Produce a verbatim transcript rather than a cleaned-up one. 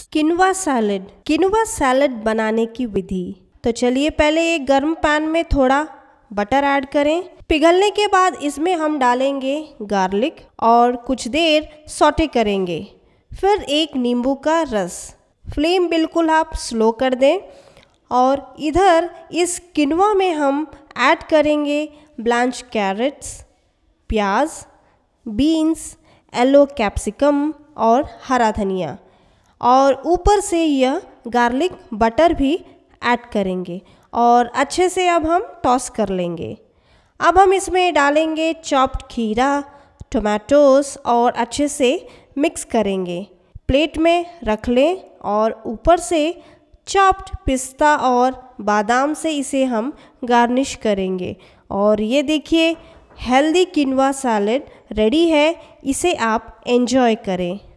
किनवा salad. किनवा salad बनाने की विधि। तो चलिए पहले एक गर्म पैन में थोड़ा बटर ऐड करें। पिघलने के बाद इसमें हम डालेंगे गार्लिक और कुछ देर सौटे करेंगे। फिर एक नींबू का रस। फ्लेम बिल्कुल आप स्लो कर दें और इधर इस किनवा में हम ऐड करेंगे ब्लांच कैरेट्स, प्याज, बीन्स, येलो कैप्सिकम और हरा धनिया, और ऊपर से यह गार्लिक बटर भी ऐड करेंगे और अच्छे से अब हम टॉस कर लेंगे। अब हम इसमें डालेंगे चॉप्ड खीरा, टोमेटोस और अच्छे से मिक्स करेंगे। प्लेट में रख लें और ऊपर से चॉप्ड पिस्ता और बादाम से इसे हम गार्निश करेंगे। और ये देखिए हेल्दी किनवा सैलेड रेडी है, इसे आप एंजॉय करें।